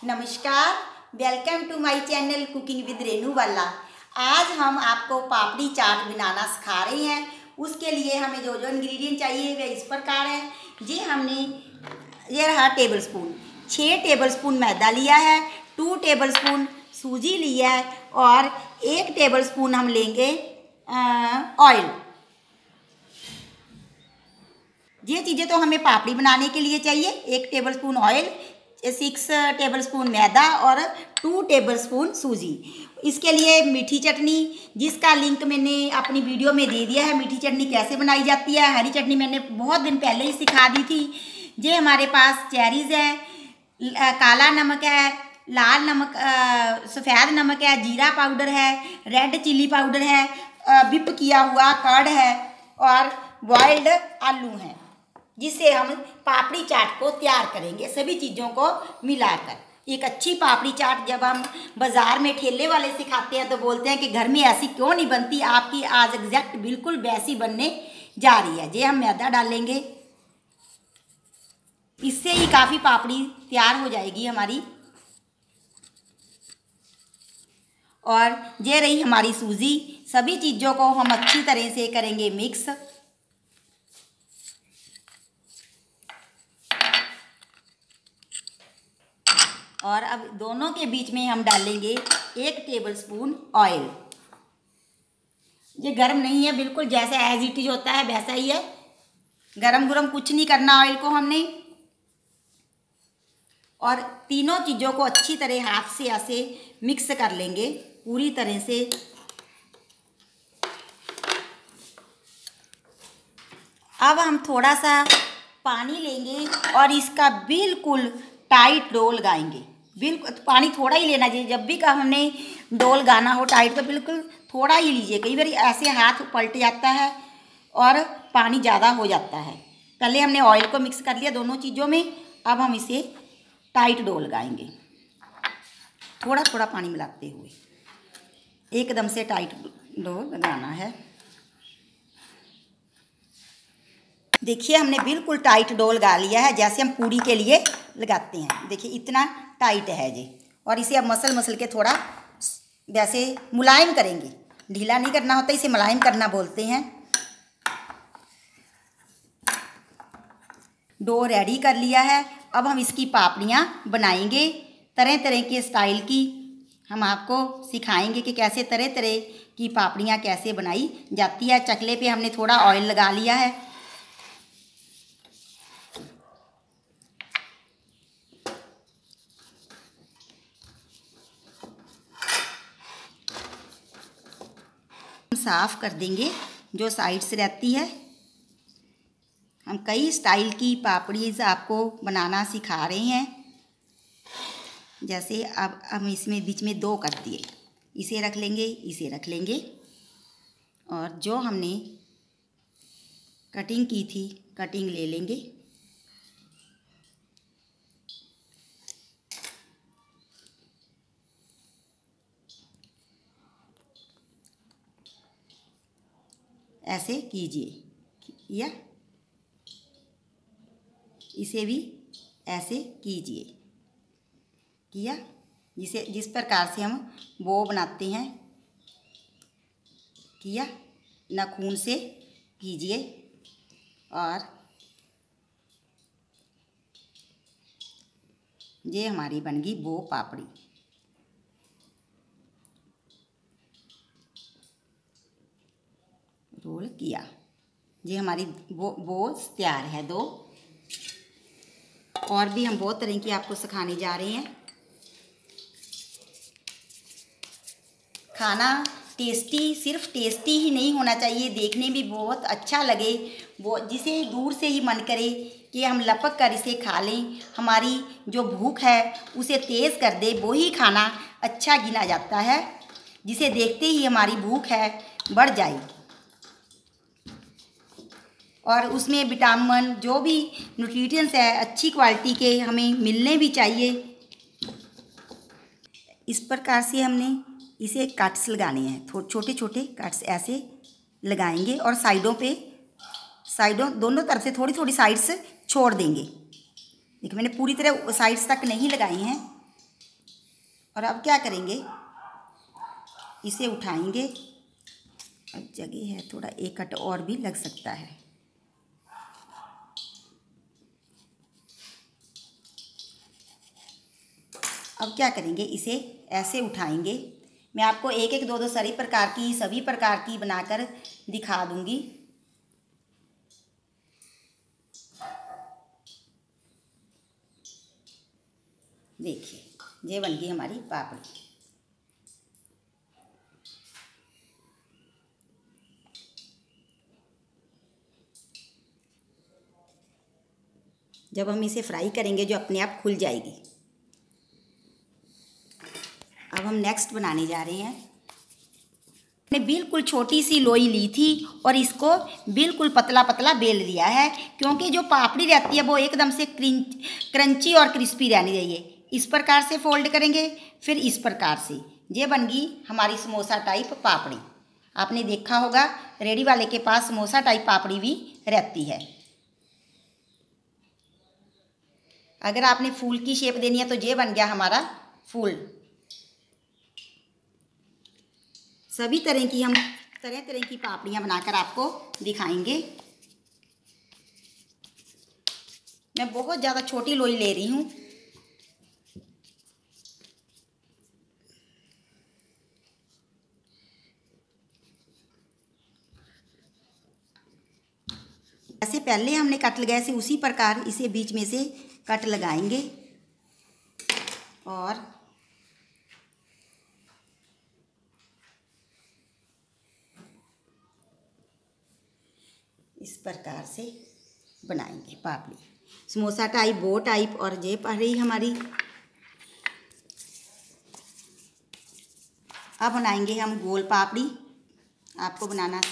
नमस्कार, welcome to my channel cooking with Renu वाला। आज हम आपको पापड़ी चाट बनाना सिखा रहे हैं। उसके लिए हमें जो जो इंग्रेडिएंट चाहिए वे इस प्रकार है। ये रहा टेबल स्पून, 6 टेबल स्पून मैदा लिया है, 2 टेबल स्पून सूजी लिया है और 1 टेबल स्पून हम लेंगे ऑयल। ये चीज़ें तो हमें पापड़ी बनाने के लिए चाहिए। 1 tablespoon oil, 6 tablespoon मैदा और 2 टेबल स्पून सूजी। इसके लिए मीठी चटनी, जिसका लिंक मैंने अपनी वीडियो में दे दिया है। मीठी चटनी कैसे बनाई जाती है, हरी चटनी मैंने बहुत दिन पहले ही सिखा दी थी। ये हमारे पास चेरीज़ है, काला नमक है, लाल नमक, सफ़ेद नमक है, जीरा पाउडर है, रेड चिल्ली पाउडर है, विप किया हुआ कर्ड है और बॉइल्ड आलू हैं, जिससे हम पापड़ी चाट को तैयार करेंगे सभी चीज़ों को मिलाकर। एक अच्छी पापड़ी चाट जब हम बाज़ार में ठेले वाले सिखाते हैं तो बोलते हैं कि घर में ऐसी क्यों नहीं बनती। आपकी आज एग्जैक्ट बिल्कुल वैसी बनने जा रही है। ये हम मैदा डालेंगे, इससे ही काफ़ी पापड़ी तैयार हो जाएगी हमारी। और ये रही हमारी सूजी। सभी चीज़ों को हम अच्छी तरह से करेंगे मिक्स। और अब दोनों के बीच में हम डालेंगे 1 टेबल स्पून ऑयल। ये गर्म नहीं है, बिल्कुल जैसे एज इट इज होता है वैसा ही है। गरम गरम कुछ नहीं करना ऑयल को हमने। और तीनों चीज़ों को अच्छी तरह हाथ से ऐसे मिक्स कर लेंगे पूरी तरह से। अब हम थोड़ा सा पानी लेंगे और इसका बिल्कुल टाइट डो लगाएंगे। बिल्कुल पानी थोड़ा ही लेना चाहिए। जब भी का हमने डो लगाना हो टाइट तो बिल्कुल थोड़ा ही लीजिए। कई बार ऐसे हाथ पलट जाता है और पानी ज़्यादा हो जाता है। पहले हमने ऑयल को मिक्स कर लिया दोनों चीज़ों में। अब हम इसे टाइट डो लगाएंगे, थोड़ा थोड़ा पानी मिलाते हुए। एकदम से टाइट डो लगाना है। देखिए हमने बिल्कुल टाइट डो लगा लिया है, जैसे हम पूड़ी के लिए लगाते हैं। देखिए इतना टाइट है जी। और इसे अब मसल के थोड़ा वैसे मुलायम करेंगे। ढीला नहीं करना होता, इसे मुलायम करना बोलते हैं। डो रेडी कर लिया है। अब हम इसकी पापड़ियाँ बनाएंगे तरह तरह के स्टाइल की। हम आपको सिखाएंगे कि कैसे तरह तरह की पापड़ियाँ कैसे बनाई जाती है। चकले पे हमने थोड़ा ऑयल लगा लिया है। साफ कर देंगे जो साइड्स रहती है। हम कई स्टाइल की पापड़ी आपको बनाना सिखा रहे हैं। जैसे अब हम इसमें बीच में 2 कर दिए, इसे रख लेंगे, इसे रख लेंगे। और जो हमने कटिंग की थी कटिंग ले लेंगे। ऐसे कीजिए या इसे भी ऐसे कीजिए। किया जिस प्रकार से हम वो बनाते हैं किया। नाखून से कीजिए। और ये हमारी बन गई वो पापड़ी। रोल किया। ये हमारी वो तैयार है 2। और भी हम बहुत तरह की आपको सिखाने जा रहे हैं। खाना टेस्टी सिर्फ टेस्टी ही नहीं होना चाहिए, देखने भी बहुत अच्छा लगे। वो जिसे दूर से ही मन करे कि हम लपक कर इसे खा लें। हमारी जो भूख है उसे तेज़ कर दे, वो ही खाना अच्छा गिना जाता है। जिसे देखते ही हमारी भूख है बढ़ जाए। और उसमें विटामिन जो भी न्यूट्रिएंट्स है अच्छी क्वालिटी के हमें मिलने भी चाहिए। इस प्रकार से हमने इसे कट्स लगाने हैं। छोटे छोटे कट्स ऐसे लगाएंगे और साइडों दोनों तरफ से थोड़ी थोड़ी साइड्स छोड़ देंगे। देखिए मैंने पूरी तरह साइड्स तक नहीं लगाई हैं, और अब क्या करेंगे, इसे उठाएंगे। अब जगह है थोड़ा, एक कट और भी लग सकता है। अब क्या करेंगे, इसे ऐसे उठाएंगे। मैं आपको एक एक दो दो सभी प्रकार की बनाकर दिखा दूंगी। देखिए, ये बन गई हमारी पापड़ी। जब हम इसे फ्राई करेंगे जो अपने आप खुल जाएगी। अब हम नेक्स्ट बनाने जा रहे हैं। मैंने बिल्कुल छोटी सी लोई ली थी और इसको बिल्कुल पतला पतला बेल लिया है, क्योंकि जो पापड़ी रहती है वो एकदम से क्रंची और क्रिस्पी रहनी चाहिए। इस प्रकार से फोल्ड करेंगे, फिर इस प्रकार से। ये बन गई हमारी समोसा टाइप पापड़ी। आपने देखा होगा रेडी वाले के पास समोसा टाइप पापड़ी भी रहती है। अगर आपने फूल की शेप देनी है तो ये बन गया हमारा फूल। सभी तरह की हम तरह की पापड़ियाँ बनाकर आपको दिखाएंगे। मैं बहुत ज़्यादा छोटी लोई ले रही हूँ। ऐसे पहले हमने कट लगाया से उसी प्रकार इसे बीच में से कट लगाएंगे और इस प्रकार से बनाएंगे पापड़ी। समोसा टाइप, बो टाइप और ये पापड़ी हमारी। अब बनाएंगे हम गोल पापड़ी। आपको बनाना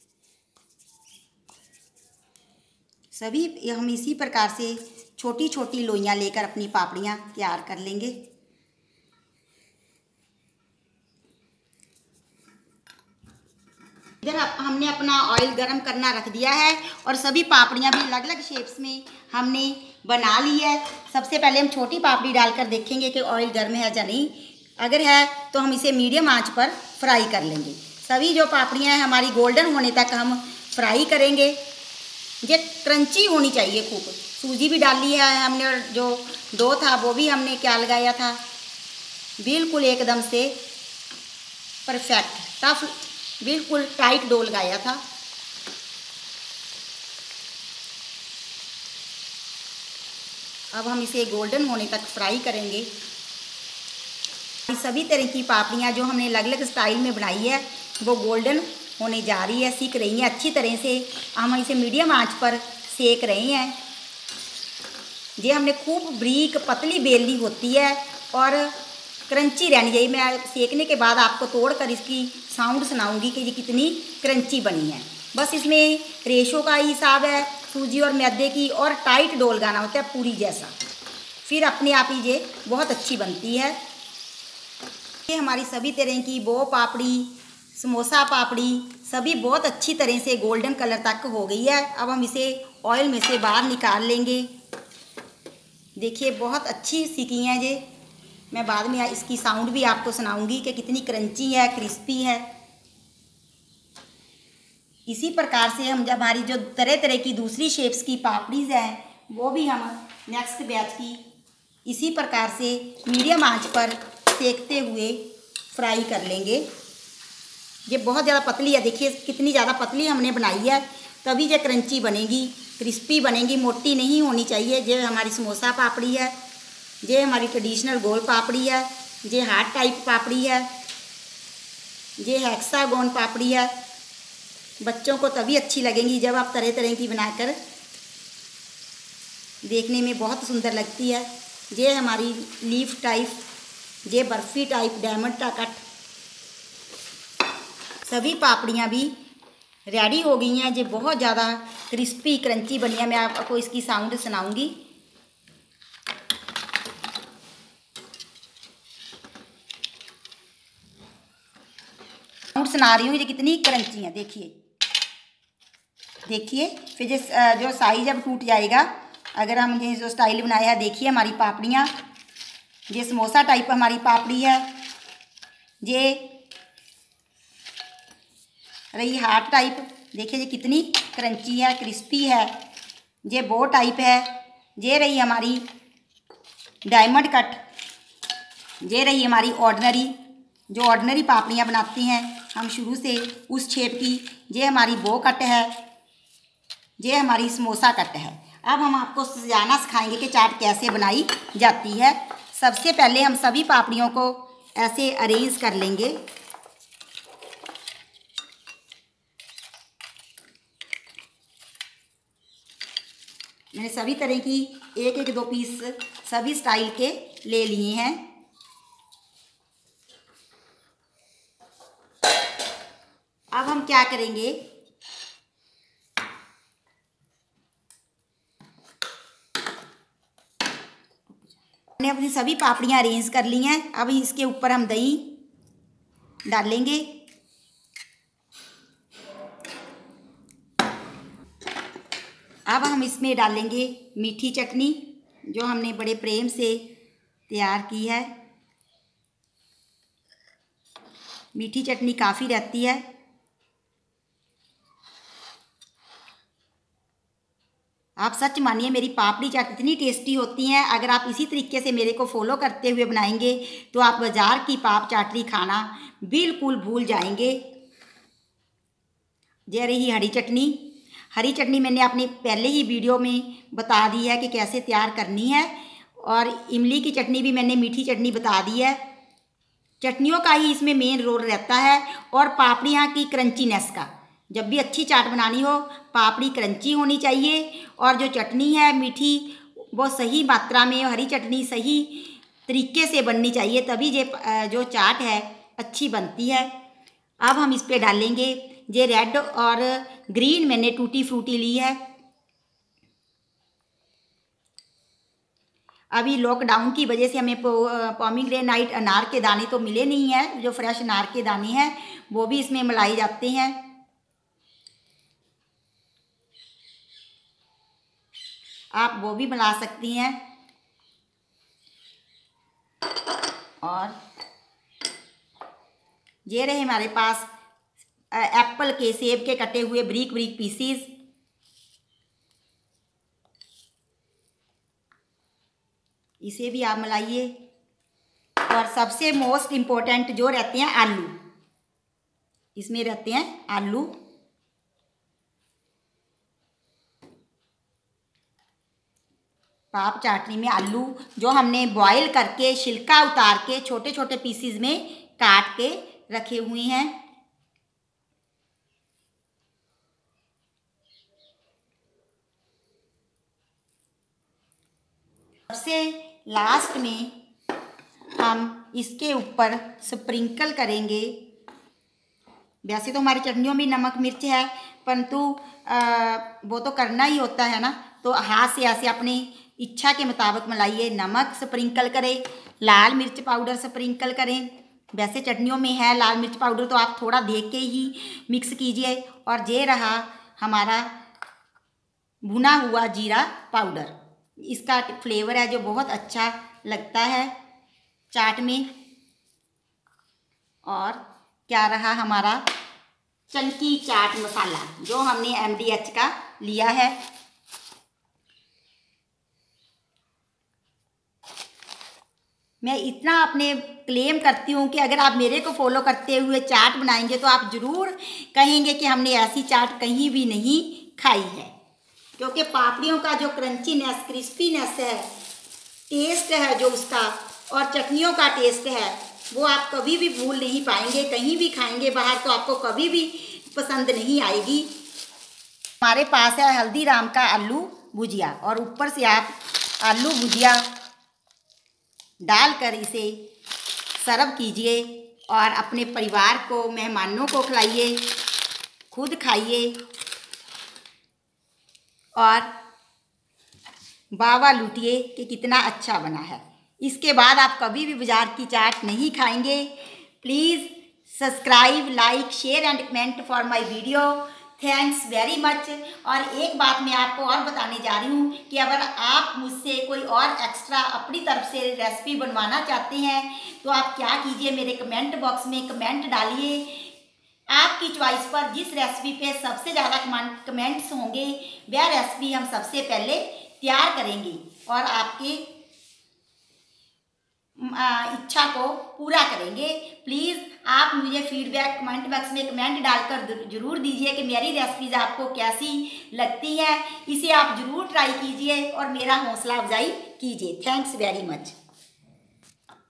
सभी हम इसी प्रकार से छोटी छोटी लोइयाँ लेकर अपनी पापड़ियाँ तैयार कर लेंगे। इधर हमने अपना ऑयल गरम करना रख दिया है और सभी पापड़ियाँ भी अलग अलग शेप्स में हमने बना ली है। सबसे पहले हम छोटी पापड़ी डालकर देखेंगे कि ऑयल गर्म है या नहीं। अगर है तो हम इसे मीडियम आंच पर फ्राई कर लेंगे। सभी जो पापड़ियाँ हैं हमारी गोल्डन होने तक हम फ्राई करेंगे। ये क्रंची होनी चाहिए खूब। सूजी भी डाली है हमने और जो डो था वो भी हमने क्या लगाया था, बिल्कुल एकदम से परफेक्ट टफ, बिल्कुल टाइट डो लगाया था। अब हम इसे गोल्डन होने तक फ्राई करेंगे। सभी तरह की पापड़ियाँ जो हमने अलग अलग स्टाइल में बनाई है वो गोल्डन होने जा रही है, सीख रही हैं अच्छी तरह से। हम इसे मीडियम आंच पर सेक रहे हैं। ये हमने खूब बारीक पतली बेलनी होती है और क्रंची रहनी चाहिए। मैं सेकने के बाद आपको तोड़कर इसकी साउंड सुनाऊंगी कि ये कितनी क्रंची बनी है। बस इसमें रेशो का ही हिसाब है, सूजी और मैदे की, और टाइट डो लगाना होता है पूरी जैसा, फिर अपने आप ही ये बहुत अच्छी बनती है। ये हमारी सभी तरह की बो पापड़ी, समोसा पापड़ी सभी बहुत अच्छी तरह से गोल्डन कलर तक हो गई है। अब हम इसे ऑयल में से बाहर निकाल लेंगे। देखिए बहुत अच्छी सीखी हैं ये। मैं बाद में इसकी साउंड भी आपको सुनाऊंगी कि कितनी क्रंची है, क्रिस्पी है। इसी प्रकार से हम जब हमारी जो तरह तरह की दूसरी शेप्स की पापड़ीज हैं वो भी हम नेक्स्ट बैच की इसी प्रकार से मीडियम आंच पर सेकते हुए फ्राई कर लेंगे। ये बहुत ज़्यादा पतली है, देखिए कितनी ज़्यादा पतली हमने बनाई है, तभी ये क्रंची बनेगी, क्रिस्पी बनेगी, मोटी नहीं होनी चाहिए। ये हमारी समोसा पापड़ी है, ये हमारी ट्रेडिशनल गोल पापड़ी है, ये हार्ट टाइप पापड़ी है, ये हेक्सागोन पापड़ी है। बच्चों को तभी अच्छी लगेंगी जब आप तरह तरह की बनाकर, देखने में बहुत सुंदर लगती है। ये हमारी लीफ टाइप, ये बर्फ़ी टाइप, डायमंड का कट। सभी पापड़ियाँ भी रेडी हो गई हैं। ये बहुत ज़्यादा क्रिस्पी क्रंची बनी है। मैं आपको इसकी साउंड सुनाऊंगी। साउंड सुना रही हूँ, ये कितनी क्रंची है। देखिए देखिए, फिर जो साइज अब टूट जाएगा। अगर हम ये जो स्टाइल बनाया है, देखिए हमारी पापड़ियाँ ये समोसा टाइप हमारी पापड़ी है। ये रही हार्ट टाइप, देखिए ये कितनी क्रंची है, क्रिस्पी है। ये बो टाइप है। ये रही हमारी डायमंड कट। ये रही हमारी ऑर्डिनरी, जो ऑर्डिनरी पापड़ियाँ बनाते हैं हम शुरू से उस शेप की। ये हमारी बो कट है। ये हमारी समोसा कट है। अब हम आपको सजाना सिखाएंगे कि चाट कैसे बनाई जाती है। सबसे पहले हम सभी पापड़ियों को ऐसे अरेंज कर लेंगे। मैंने सभी तरह की एक एक 2 पीस सभी स्टाइल के ले लिए हैं। अब हम क्या करेंगे, हमने अपनी सभी पापड़ियाँ अरेंज कर ली हैं। अब इसके ऊपर हम दही डालेंगे। अब हम इसमें डालेंगे मीठी चटनी, जो हमने बड़े प्रेम से तैयार की है। मीठी चटनी काफ़ी रहती है। आप सच मानिए मेरी पापड़ी चाट इतनी टेस्टी होती हैं। अगर आप इसी तरीके से मेरे को फॉलो करते हुए बनाएंगे तो आप बाज़ार की पाप चाटरी खाना बिल्कुल भूल जाएंगे। ये रही हरी चटनी। हरी चटनी मैंने अपने पहले ही वीडियो में बता दी है कि कैसे तैयार करनी है। और इमली की चटनी भी मैंने मीठी चटनी बता दी है। चटनियों का ही इसमें मेन रोल रहता है और पापड़ियाँ की क्रंचीनेस का। जब भी अच्छी चाट बनानी हो पापड़ी क्रंची होनी चाहिए और जो चटनी है मीठी वो सही मात्रा में, हरी चटनी सही तरीके से बननी चाहिए, तभी ये जो चाट है अच्छी बनती है। अब हम इस पे डालेंगे ये रेड और ग्रीन, मैंने टूटी फ्रूटी ली है। अभी लॉकडाउन की वजह से हमें पोमीग्रेनाइट अनार के दाने तो मिले नहीं हैं। जो फ्रेश अनार के दाने हैं वो भी इसमें मिलाए जाते हैं। आप वो भी मिला सकती हैं। और ये रहे हमारे पास एप्पल के, सेब के कटे हुए ब्रीक ब्रीक पीसीज। इसे भी आप मिलाइए। और सबसे मोस्ट इम्पोर्टेंट जो रहते हैं आलू, इसमें रहते हैं आलू। पाप चाटनी में आलू जो हमने बॉईल करके छिलका उतार के छोटे छोटे पीसीज में काट के रखे हुए हैं। सबसे लास्ट में हम इसके ऊपर स्प्रिंकल करेंगे। वैसे तो हमारी चटनियों में नमक मिर्च है, परंतु वो तो करना ही होता है ना, तो हाथ से ऐसे अपनी इच्छा के मुताबिक मिलाइए। नमक स्प्रिंकल करें, लाल मिर्च पाउडर स्प्रिंकल करें। वैसे चटनियों में है लाल मिर्च पाउडर, तो आप थोड़ा देख के ही मिक्स कीजिए। और ये रहा हमारा भुना हुआ जीरा पाउडर, इसका फ्लेवर है जो बहुत अच्छा लगता है चाट में। और क्या रहा हमारा चंकी चाट मसाला, जो हमने MDH का लिया है। मैं इतना अपने क्लेम करती हूँ कि अगर आप मेरे को फॉलो करते हुए चाट बनाएंगे तो आप ज़रूर कहेंगे कि हमने ऐसी चाट कहीं भी नहीं खाई है। क्योंकि पापड़ियों का जो क्रंचीनेस, क्रिस्पीनेस है, टेस्ट है जो उसका, और चटनियों का टेस्ट है, वो आप कभी भी भूल नहीं पाएंगे। कहीं भी खाएंगे बाहर तो आपको कभी भी पसंद नहीं आएगी। हमारे पास है हल्दीराम का आलू भुजिया, और ऊपर से आप आलू भुजिया डालकर इसे सर्व कीजिए और अपने परिवार को, मेहमानों को खिलाइए, खुद खाइए और वाह लूटिए कि कितना अच्छा बना है। इसके बाद आप कभी भी बाजार की चाट नहीं खाएंगे। Please subscribe, like, share and comment for my video. Thanks very much. और एक बात मैं आपको और बताने जा रही हूँ कि अगर आप मुझसे कोई और एक्स्ट्रा अपनी तरफ से रेसिपी बनवाना चाहते हैं तो आप क्या कीजिए, मेरे कमेंट बॉक्स में कमेंट डालिए। आपकी चॉइस पर जिस रेसिपी पे सबसे ज़्यादा कमेंट्स होंगे वह रेसिपी हम सबसे पहले तैयार करेंगे और आपकी इच्छा को पूरा करेंगे। प्लीज़ आप मुझे फीडबैक कमेंट बॉक्स में कमेंट डालकर ज़रूर दीजिए कि मेरी रेसिपीज़ आपको कैसी लगती है। इसे आप ज़रूर ट्राई कीजिए और मेरा हौसला अफजाई कीजिए। Thanks very much.